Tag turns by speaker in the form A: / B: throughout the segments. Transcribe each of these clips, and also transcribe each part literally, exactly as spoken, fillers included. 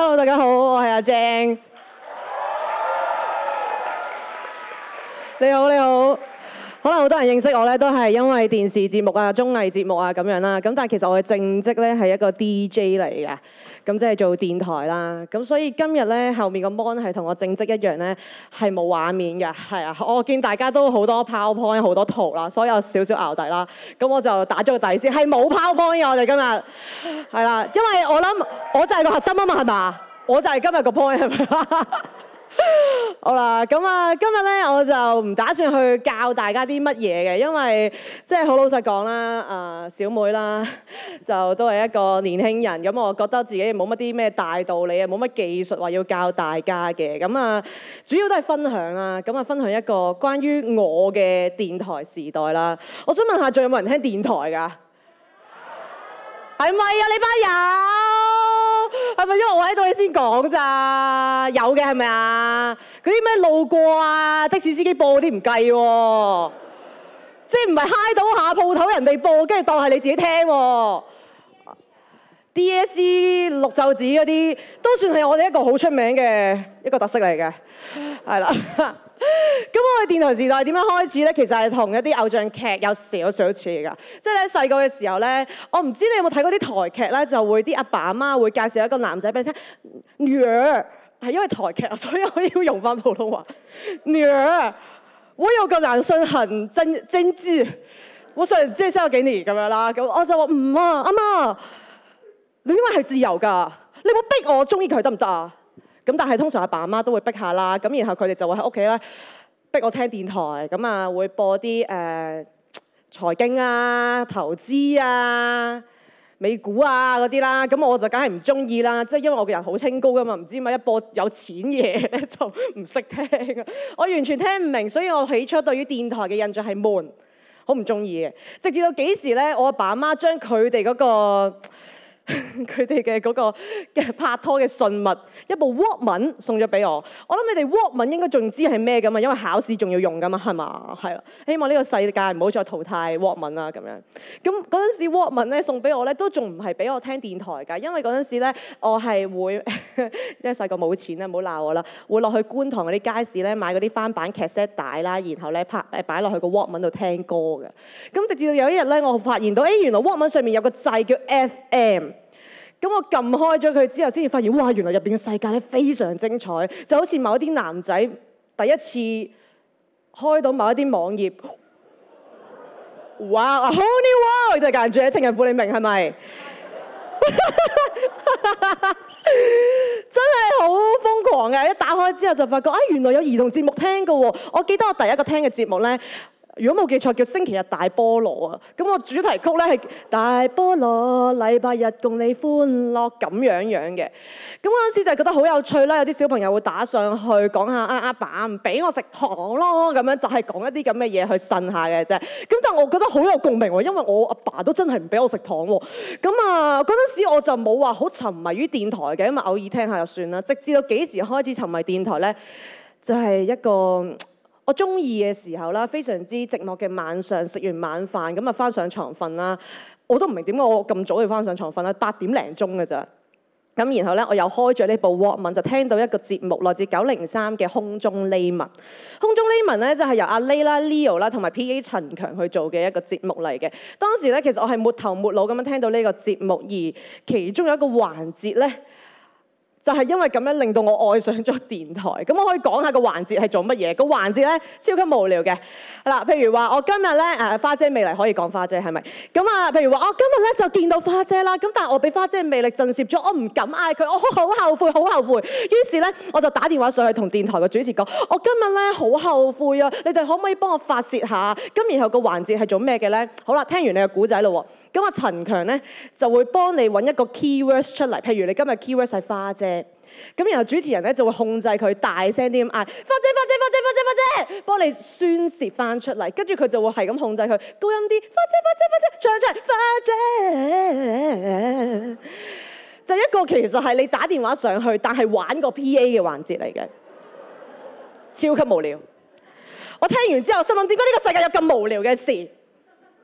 A: Hello， 大家好，我係阿 Jeng。你好，你好。可能好多人認識我咧，都係因為電視節目啊、綜藝節目啊咁樣啦。咁但係其實我嘅正職咧係一個 D J 嚟嘅，咁即係做電台啦。咁所以今日咧後面個 mon 係同我正職一樣咧，係冇畫面嘅。係啊，我見大家都好多 PowerPoint 好多圖啦，所以有少少淆底啦。咁我就打咗個底先，係冇 PowerPoint 嘅我哋今日係啦，因為我諗我就係個核心啊嘛，係嘛？我就係今日個 point 係咪？好啦，咁啊，今日咧我就唔打算去教大家啲乜嘢嘅，因為即係好老實講啦，啊小妹啦，就都係一個年輕人，咁我覺得自己冇乜啲咩大道理啊，冇乜技術話要教大家嘅，咁啊主要都係分享啦，咁啊分享一個關於我嘅電台時代啦。我想問下，仲有冇人聽電台㗎？係咪啊？你班友係咪因為我喺度你先講咋？有嘅係咪啊？嗰啲咩路過啊、的士司機播嗰啲唔計喎，即係唔係嗨到下鋪頭人哋播，跟住當係你自己聽喎。D S C 綠袖子嗰啲都算係我哋一個好出名嘅一個特色嚟嘅，係啦。咁我哋電台時代點樣開始咧？其實係同一啲偶像劇有少少似㗎。即係咧細個嘅時候咧，我唔知你有冇睇過啲台劇咧，就會啲阿爸阿媽會介紹一個男仔俾你聽。女兒係因為台劇啊，所以我要用翻普通話。女兒，我有個男生很真真摯，我想介紹給你咁樣啦。咁我就話唔啊，阿媽，戀愛係自由㗎，你冇逼我中意佢得唔得啊？咁但係通常阿爸阿媽都會逼下啦，咁然後佢哋就會喺屋企咧逼我聽電台，咁啊會播啲誒、呃、財經啊、投資啊、美股啊嗰啲啦，咁我就梗係唔中意啦，即係因為我個人好清高噶嘛，唔知點解一播有錢嘢咧就唔識聽，我完全聽唔明，所以我起初對於電台嘅印象係悶，好唔中意嘅。直至到幾時咧，我阿爸阿媽將佢哋嗰個佢哋嘅嗰個嘅拍拖嘅信物一部 Walkman 送咗俾我，我諗你哋 Walkman 應該仲知係咩㗎嘛，因為考試仲要用㗎嘛，係嘛？係啦，希望呢個世界唔好再淘汰 Walkman 啊咁樣。咁嗰陣時 Walkman 咧送俾我咧，都仲唔係俾我聽電台㗎，因為嗰陣時咧我係會因為細個冇錢啦，唔好鬧我啦，會落去觀塘嗰啲街市咧買嗰啲翻版劇 set 帶啦，然後咧拍誒擺落去個 Walkman 度聽歌嘅。咁直至到有一日咧，我發現到誒原來 Walkman 上面有個掣叫 F M。咁我撳開咗佢之後，先至發現，哇！原來入邊嘅世界咧非常精彩，就好似某一啲男仔第一次開到某一啲網頁，哇！A whole new world 嘅感覺，情人婦你明係咪？真係好瘋狂嘅！一打開之後就發覺，啊，原來有兒童節目聽㗎喎！我記得我第一個聽嘅節目咧。如果冇記錯，叫星期日大菠蘿啊！咁我主題曲咧係大菠蘿，禮拜日共你歡樂咁樣樣嘅。咁嗰陣時就覺得好有趣啦，有啲小朋友會打上去講下啊阿爸唔俾我食糖咯，咁樣就係講一啲咁嘅嘢去呻下嘅啫。咁但係我覺得好有共鳴喎，因為我阿爸都真係唔俾我食糖喎。咁啊嗰陣時我就冇話好沉迷於電台嘅，因為偶爾聽下就算啦。直至到幾時開始沉迷電台咧，就係一個我中意嘅時候啦，非常之寂寞嘅晚上，食完晚飯咁啊，翻上床瞓啦。我都唔明點解我咁早要翻上床瞓啦，八點零鐘嘅咋。咁然後咧，我又開咗呢部 Walkman，就聽到一個節目，來自九零三嘅空中呢文。空中呢文咧就係由阿 Lay 啦、Leo 啦同埋 P A 陳強去做嘅一個節目嚟嘅。當時咧，其實我係沒頭沒腦咁樣聽到呢個節目，而其中有一個環節咧。就係因為咁樣令到我愛上咗電台，咁我可以講下個環節係做乜嘢？個環節咧超級無聊嘅，嗱，譬如話我今日咧誒花姐未嚟可以講花姐係咪？咁啊，譬如話我今日咧就見到花姐啦，咁但係我俾花姐魅力震懾咗，我唔敢嗌佢，我好後悔，好後悔。於是咧我就打電話上去同電台嘅主持講，我今日咧好後悔啊！你哋可唔可以幫我發泄下？咁然後個環節係做咩嘅咧？好啦，聽完你嘅故仔咯喎。咁阿陳強咧就會幫你揾一個 keywords 出嚟，譬如你今日 keywords 係花姐，咁然後主持人咧就會控制佢大聲啲咁嗌花姐花姐花姐花姐花姐，幫你宣泄翻出嚟，跟住佢就會係咁控制佢高音啲花姐花姐花姐唱唱花姐，就一個其實係你打電話上去，但係玩個 P A 嘅環節嚟嘅，超級無聊。我聽完之後心諗點解呢個世界有咁無聊嘅事？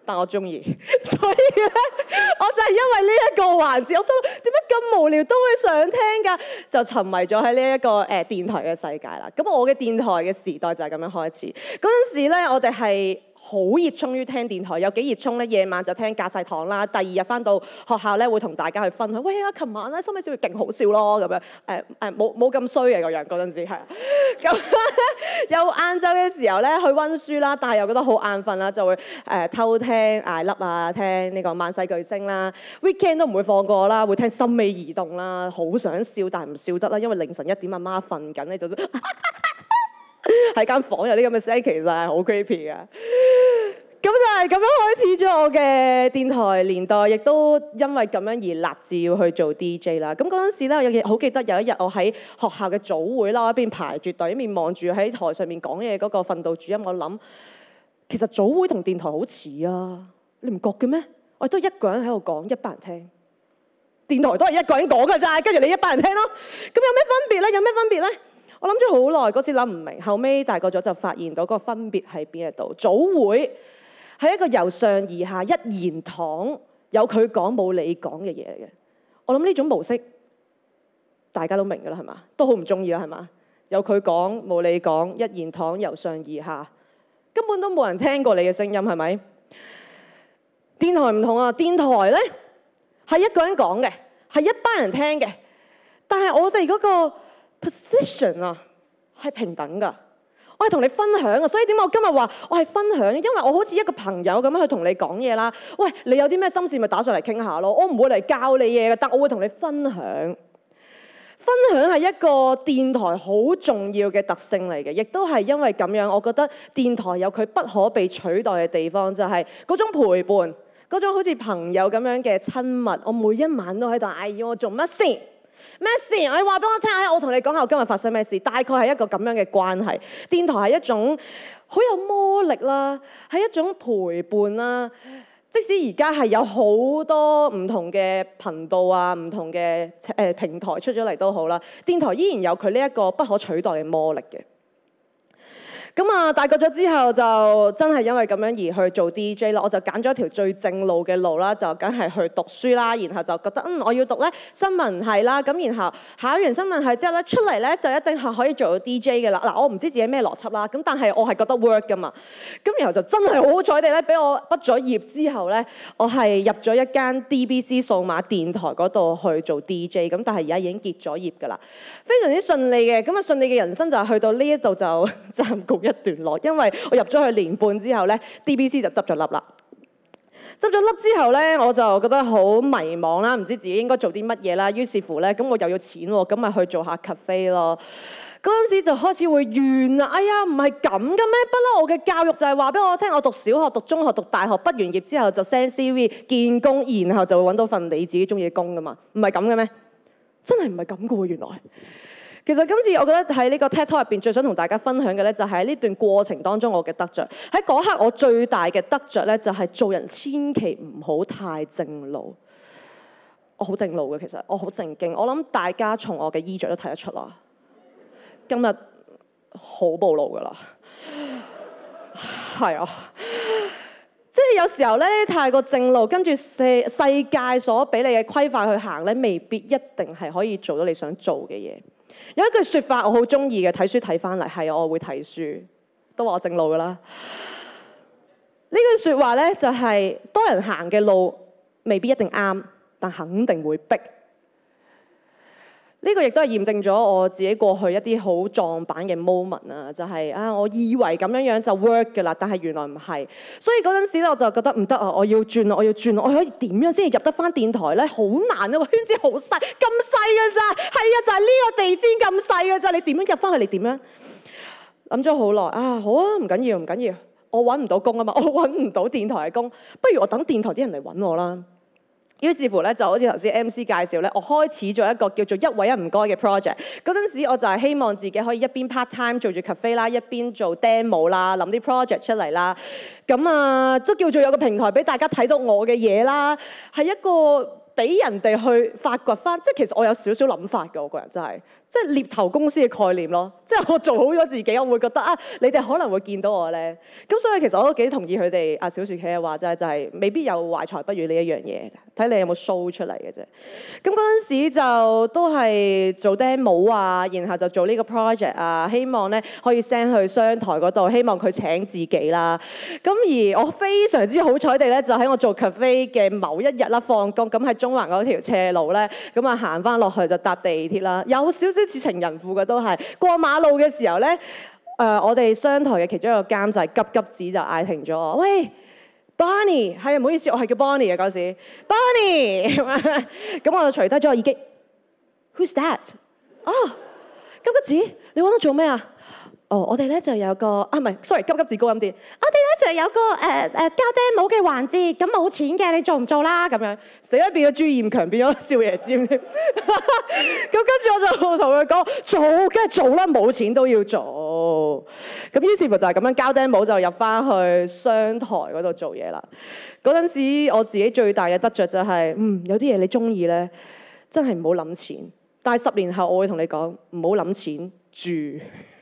A: 但我中意，所以咧，我就係因為呢一個環節，我想點解咁無聊都會想聽㗎，就沉迷咗喺呢一個誒、呃、電台嘅世界啦。咁我嘅電台嘅時代就係咁樣開始。嗰陣時咧，我哋係好熱衷於聽電台，有幾熱衷咧？夜晚就聽隔晒堂啦，第二日翻到學校咧會同大家去分享。喂啊，琴晚咧收尾小月勁好笑咯，咁樣誒誒冇冇咁衰嘅個樣嗰陣時係。咁有晏晝嘅時候咧去温書啦，但係又覺得好眼瞓啦，就會誒、呃、偷聽艾粒啊，聽呢個萬世巨星啦。weekend 都唔會放過啦，會聽心尾移動啦，好想笑但係唔笑得啦，因為凌晨一點阿媽瞓緊咧就喺間房有啲咁嘅聲，其實係好 creepy 嘅。咁就係咁樣開始咗我嘅電台年代，亦都因為咁樣而立志要去做 D J 啦。咁嗰陣時咧，我好記得有一日我喺學校嘅早會啦，我一邊排住隊，一邊望住喺台上面講嘢嗰個訓導主任，我諗其實早會同電台好似啊，你唔覺嘅咩？我都一個人喺度講，一班人聽。電台都係一個人講㗎咋，跟住你一班人聽咯。咁有咩分別咧？有咩分別咧？我諗咗好耐，嗰時諗唔明，後尾大個咗就發現到個分別喺邊一度。早會係一個由上而下一言堂，有佢講冇你講嘅嘢嚟嘅。我諗呢種模式大家都明㗎啦，係嘛？都好唔中意啦，係嘛？有佢講冇你講，一言堂由上而下，根本都冇人聽過你嘅聲音，係咪？電台唔同啊，電台咧係一個人講嘅，係一班人聽嘅，但係我哋嗰個 position 啊，係平等㗎，我係同你分享啊，所以點解我今日話我係分享？因為我好似一個朋友咁樣去同你講嘢啦。喂，你有啲咩心事咪打上嚟傾下咯，我唔會嚟教你嘢嘅，但我會同你分享。分享係一個電台好重要嘅特性嚟嘅，亦都係因為咁樣，我覺得電台有佢不可被取代嘅地方，就係嗰種陪伴，嗰種好似朋友咁樣嘅親密。我每一晚都喺度嗌要我做乜事？咩事？你話俾我聽下，我同你講下我今日發生咩事。大概係一個咁樣嘅關係。電台係一種好有魔力啦，係一種陪伴啦。即使而家係有好多唔同嘅頻道啊、唔同嘅誒平台出咗嚟都好啦，電台依然有佢呢一個不可取代嘅魔力嘅。咁啊，大個咗之後就真係因為咁樣而去做 D J 啦，我就揀咗一條最正路嘅路啦，就梗係去讀書啦，然後就覺得嗯我要讀咧新聞系啦，咁然後考完新聞系之後咧出嚟咧就一定係可以做到 D J 嘅啦。嗱，我唔知自己咩邏輯啦，咁但係我係覺得 work 噶嘛，咁然後就真係好好彩地咧，俾我畢咗業之後咧，我係入咗一間 D B C 數碼電台嗰度去做 D J， 咁但係而家已經結咗業噶啦，非常之順利嘅。咁啊順利嘅人生就係去到呢一度就暫告一段落，因為我入咗去年半之後咧 ，D B C 就執咗笠啦。執咗笠之後咧，我就覺得好迷茫啦，唔知自己應該做啲乜嘢啦。於是乎咧，咁我又要錢喎，咁咪去做下 cafe 咯。嗰陣時就開始會怨啦，哎呀，唔係咁嘅咩？不嬲，我嘅教育就係話俾我聽，我讀小學、讀中學、讀大學，畢完業之後就 send C V 見工，然後就會揾到份你自己中意嘅工噶嘛，唔係咁嘅咩？真係唔係咁嘅喎，原來。其實今次我覺得喺呢個 TED Talk 入邊最想同大家分享嘅咧，就係喺呢段過程當中我嘅得着。喺嗰刻我最大嘅得着咧，就係做人千祈唔好太正路。我好正路嘅，其實我好正經。我諗大家從我嘅衣着都睇得出啦。今日好暴露㗎啦，係啊，即係有時候咧太過正路，跟住世世界所俾你嘅規範去行咧，未必一定係可以做到你想做嘅嘢。有一句説法我好中意嘅，睇書睇翻嚟係我會睇書，都話我正路㗎啦。呢句説話咧就係、是、多人行嘅路未必一定啱，但肯定會逼。呢、這個亦都係驗證咗我自己過去一啲好撞板嘅 moment 啊，就係、是、啊，我以為咁樣樣就 work 㗎啦，但係原來唔係。所以嗰陣時咧，我就覺得唔得啊，我要轉啊，我要轉啊，我可以點樣先至入得翻電台咧？好難啊，個圈子好細，咁細㗎咋？係啊，就係、是、呢個地氈咁細㗎咋？你點樣入翻去？你點樣？諗咗好耐啊，好啊，唔緊要，唔緊要，我揾唔到工啊嘛，我揾唔到電台嘅工，不如我等電台啲人嚟揾我啦。於是乎咧，就好似頭先 M C 介紹咧，我開始咗一個叫做一位一唔該嘅 project。嗰陣時我就係希望自己可以一邊 part time 做住 cafe 啦，一邊做 demo 啦，諗啲 project 出嚟啦。咁啊，都叫做有個平台俾大家睇到我嘅嘢啦，係一個俾人哋去發掘翻，即係其實我有少少諗法嘅，我個人真係，即係獵頭公司嘅概念咯。即係我做好咗自己，我會覺得啊，你哋可能會見到我咧。咁所以其實我都幾同意佢哋阿小薯茄嘅話齋，就係、是、未必有懷才不遇呢一樣嘢，睇你有冇 show 出嚟嘅啫。咁嗰陣時就都係做 demo 啊，然後就做呢個 project 啊，希望咧可以 send 去商台嗰度，希望佢請自己啦。咁而我非常之好彩地咧，就喺我做 cafe 嘅某一日啦，放工咁喺中環嗰條斜路咧，咁啊行翻落去就搭地鐵啦，有少少似情人婦嘅都係過馬路嘅時候咧，誒、呃、我哋商台嘅其中一個監製急急子就嗌停咗我，喂 Bonnie， 係啊，唔好意思，我係叫 Bonnie 啊嗰時 ，Bonnie， 咁我就除低咗個耳機 ，Who's that？ 哦，急急子，你揾我做咩啊？哦，我哋咧就有個啊，唔係 ，sorry， 急急字高音啲。我哋咧就有個誒誒交 demo 嘅環節，咁冇錢嘅，你做唔做啦？咁樣死啦，變咗朱彥強，變咗少爺尖添。咁跟住我就同佢講做，梗係做啦，冇錢都要做。咁於是乎就係咁樣交 demo 就入翻去商台嗰度做嘢啦。嗰陣時我自己最大嘅得着就係、是，嗯，有啲嘢你中意咧，真係唔好諗錢。但係十年後我會同你講，唔好諗錢住。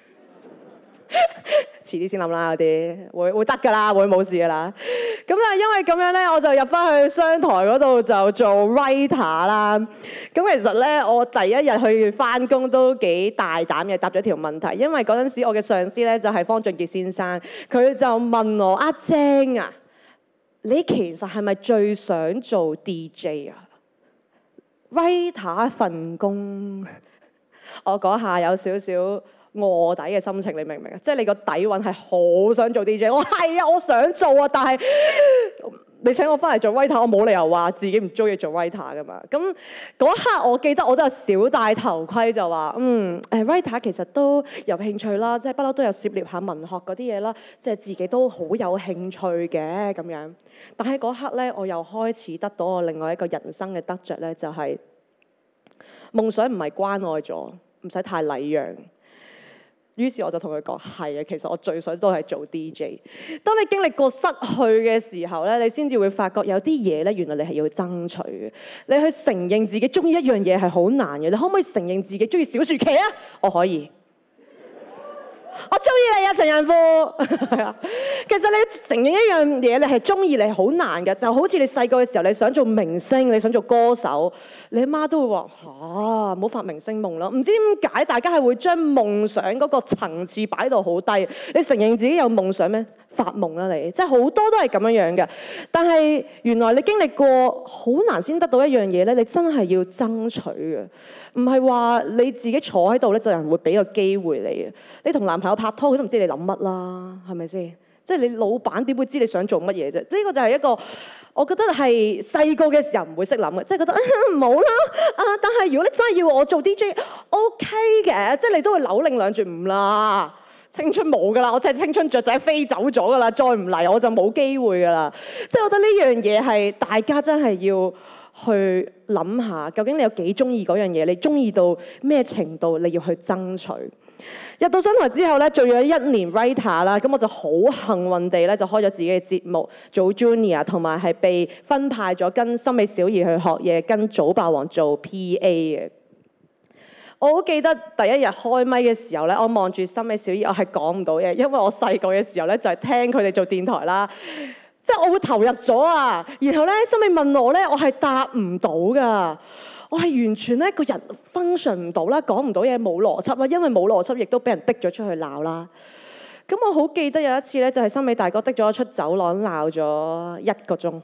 A: 遲啲先諗啦，嗰啲會會得㗎啦，會冇事㗎啦。咁但係因為咁樣咧，我就入翻去商台嗰度就做 writer 啦。咁其實咧，我第一日去翻工都幾大膽嘅，答咗條問題。因為嗰陣時我嘅上司咧就係方俊傑先生，佢就問我阿Jeng啊，你其實係咪最想做 D J 啊 ？writer 一份工，我嗰下有少少臥底嘅心情，你明唔明啊？即係你個底蘊係好想做 D J， 我係啊，我想做啊，但係你請我翻嚟做 writer， 我冇理由話自己唔中意做 writer 噶嘛。咁嗰刻我記得我都有小戴頭盔，就話嗯誒 writer 其實都有興趣啦，即係不嬲都有涉獵下文學嗰啲嘢啦，即係自己都好有興趣嘅咁樣。但係嗰刻咧，我又開始得到我另外一個人生嘅得着咧，就係夢想唔係關愛咗，唔使太禮讓。於是我就同佢講：係啊，其實我最想都係做 D J。當你經歷過失去嘅時候咧，你先至會發覺有啲嘢咧，原來你係要爭取嘅。你去承認自己中意一樣嘢係好難嘅。你可唔可以承認自己中意小薯茄啊？我可以。我中意你啊，陳仁富。係啊，其實你承認一樣嘢，你係中意，你係好難嘅。就好似你細個嘅時候，你想做明星，你想做歌手，你阿媽都會話吓，唔好發明星夢啦。唔知點解大家係會將夢想嗰個層次擺到好低。你承認自己有夢想咩？發夢啦你，即係好多都係咁樣樣嘅。但係原來你經歷過好難先得到一樣嘢咧，你真係要爭取嘅。唔係話你自己坐喺度咧，就有人會俾個機會你嘅。你同男朋友拍拖，佢都唔知你諗乜啦，係咪先？即係你老闆點會知你想做乜嘢啫？呢個就係一個，我覺得係細個嘅時候唔會識諗嘅，即係覺得唔好啦。啊，但係如果你真係要我做 D J，OK 嘅，即係你都會扭擰兩轉唔啦。青春冇㗎啦，我真係青春雀仔飛走咗㗎啦，再唔嚟我就冇機會㗎啦。即係我覺得呢樣嘢係大家真係要去諗下，究竟你有幾中意嗰樣嘢？你中意到咩程度？你要去爭取。入到商台之後咧，做咗一年 writer 啦，咁我就好幸運地咧就開咗自己嘅節目做 junior， 同埋係被分派咗跟森美小儀去學嘢，跟早霸王做 P A 嘅。我好記得第一日開咪嘅時候咧，我望住森美小儀，我係講唔到嘢，因為我細個嘅時候咧就係聽佢哋做電台啦。即係我會投入咗啊，然後咧，森美問我咧，我係答唔到㗎，我係完全咧個人 function 唔到啦，講唔到嘢，冇邏輯啦，因為冇邏輯，亦都俾人滴咗出去鬧啦。咁我好記得有一次咧，就係森美大哥滴咗我出走廊，鬧咗一個鐘，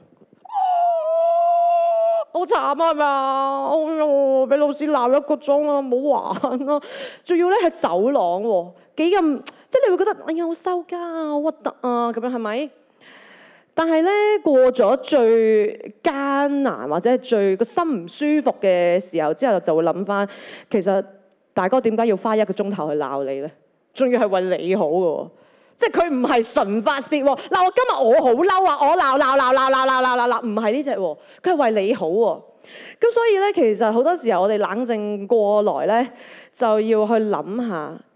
A: 好慘啊，係咪啊？哎呦，俾老師鬧一個鐘啊，唔好玩啊！仲要咧喺走廊喎，幾咁即係你會覺得哎呀好羞家啊，好核突啊，咁樣係咪？但係咧過咗最艱難或者係最個心唔舒服嘅時候之後，就會諗翻其實大哥點解要花一個鐘頭去鬧你咧？仲要係為你好嘅，即係佢唔係純發泄喎。嗱，我今日我好嬲啊，我鬧鬧鬧鬧鬧鬧鬧鬧鬧，唔係呢隻喎，佢係為你好喎。咁所以咧，其實好多時候我哋冷靜過來咧，就要去諗下，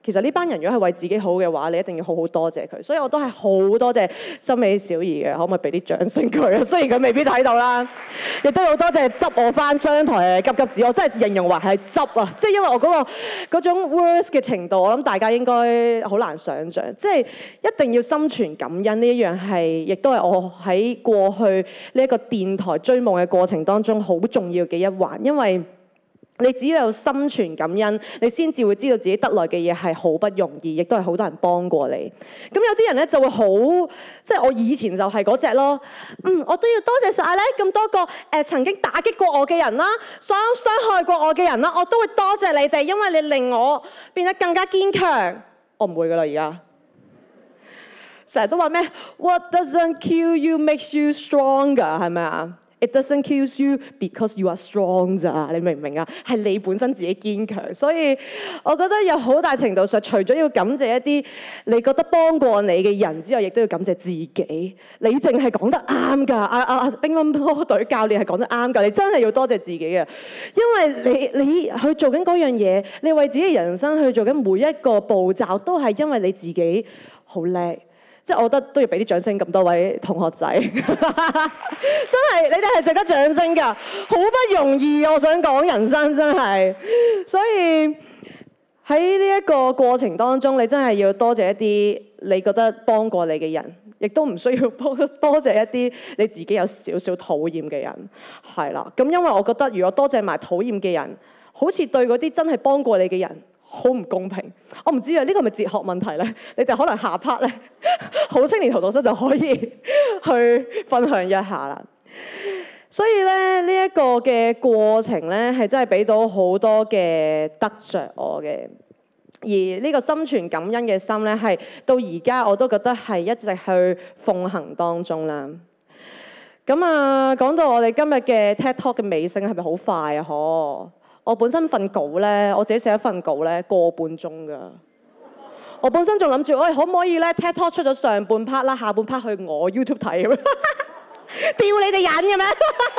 A: 其實呢班人如果係為自己好嘅話，你一定要好好多謝佢。所以我都係好多謝森美小儀嘅，可唔可以俾啲掌聲佢啊？雖然佢未必睇到啦，亦都好多謝執我翻商台嘅急急子，我真係形容為係執啊！即係因為我嗰個嗰種 worse 嘅程度，我諗大家應該好難想像。即係一定要心存感恩呢一樣係，亦都係我喺過去呢一個電台追夢嘅過程當中好重要嘅一環，因為你只要有心存感恩，你先至會知道自己得來嘅嘢係好不容易，亦都係好多人幫過你。咁有啲人咧就會好，即係我以前就係嗰隻咯。嗯，我都要多謝晒咧咁多個誒、呃、曾經打擊過我嘅人啦，想傷害過我嘅人啦，我都會多謝你哋，因為你令我變得更加堅強。我唔會噶啦，而家成日都話咩 ？What doesn't kill you makes you stronger， 係咪啊？It doesn't kill you because you are strong 咋，你明唔明啊？係你本身自己堅強，所以我覺得有好大程度上，除咗要感謝一啲你覺得幫過你嘅人之外，亦都要感謝自己。你淨係講得啱㗎，啊啊乒乓波隊教練係講得啱㗎，你真係要多謝自己嘅，因為你你去做緊嗰樣嘢，你為自己人生去做緊每一個步驟，都係因為你自己好叻。即係我覺得都要俾啲掌聲咁多位同學仔，真係你哋係值得掌聲㗎，好不容易我想講人生真係，所以喺呢一個過程當中，你真係要多謝一啲你覺得幫過你嘅人，亦都唔需要多多謝一啲你自己有少少討厭嘅人，係啦。咁因為我覺得如果多謝埋討厭嘅人，好似對嗰啲真係幫過你嘅人好唔公平。我唔知啊，呢個係咪哲學問題咧？你哋可能下 part 咧，好青年荼毒室就可以去分享一下啦。所以咧，呢一個嘅過程咧，係真係俾到好多嘅得着我嘅。而呢個心存感恩嘅心咧，係到而家我都覺得係一直去奉行當中啦。咁啊，講到我哋今日嘅 TED Talk 嘅尾聲，係咪好快啊？嗬！我本身份稿咧，我自己寫一份稿咧，個半鐘㗎。我本身仲諗住，喂，可唔可以咧 TED Talk 出咗上半 part 啦，下半 part 去我 YouTube 睇咁樣，吊你哋癮嘅咩？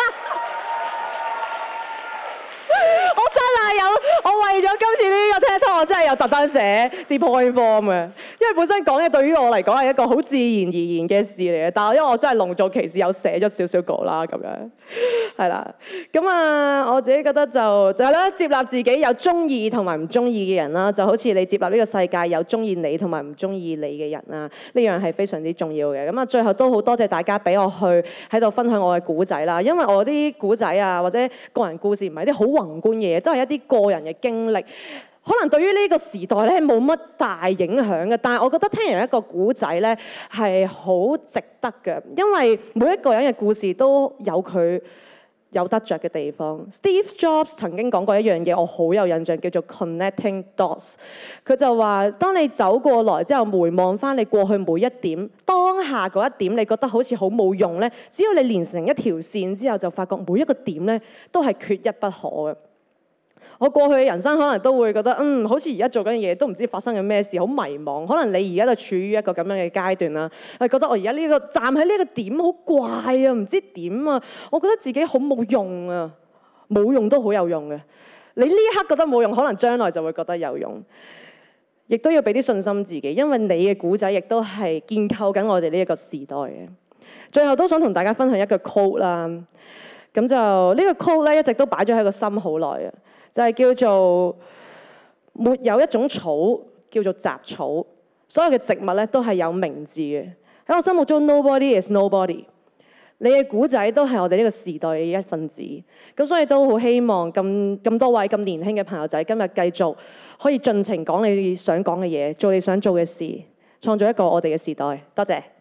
A: 我真係有，我為咗今次呢個 TED Talk，我真係有特登寫啲 point form 嘅，因為本身講嘢對於我嚟講係一個好自然而然嘅事嚟嘅，但係因為我真係隆重其事有寫咗少少稿啦，咁樣係啦。咁啊，我自己覺得就就係咧，接納自己有中意同埋唔中意嘅人啦，就好似你接納呢個世界有中意你同埋唔中意你嘅人啊，呢樣係非常之重要嘅。咁啊，最後都好多謝大家俾我去喺度分享我嘅古仔啦，因為我啲古仔啊或者個人故事唔係啲好宏觀嘅嘢，都係一啲個人嘅經歷，可能對於呢個時代咧冇乜大影響嘅，但係我覺得聽人一個古仔咧係好值得嘅，因為每一個人嘅故事都有佢有得着嘅地方。Steve Jobs 曾經講過一樣嘢，我好有印象，叫做 connecting dots。佢就話：當你走過來之後，回望翻你過去每一點，當下嗰一點你覺得好似好冇用咧，只要你連成一條線之後，就發覺每一個點咧都係缺一不可嘅。我過去嘅人生可能都會覺得，嗯，好似而家做緊嘢都唔知發生緊咩事，好迷茫。可能你而家就處於一個咁樣嘅階段啦，係覺得我而家呢個站喺呢個點好怪啊，唔知點啊，我覺得自己好冇用啊，冇用都好有用嘅。你呢一刻覺得冇用，可能將來就會覺得有用。亦都要俾啲信心自己，因為你嘅古仔亦都係建構緊我哋呢一個時代嘅。最後都想同大家分享一個 quote 啦，咁就呢個 quote 咧一直都擺咗喺個心好耐啊。就係叫做沒有一種草叫做雜草，所有嘅植物咧都係有名字嘅。喺我心目中 ，nobody is nobody。你嘅古仔都係我哋呢個時代嘅一份子。咁所以都好希望咁咁多位咁年輕嘅朋友仔，今日繼續可以盡情講你想講嘅嘢，做你想做嘅事，創造一個我哋嘅時代。多謝。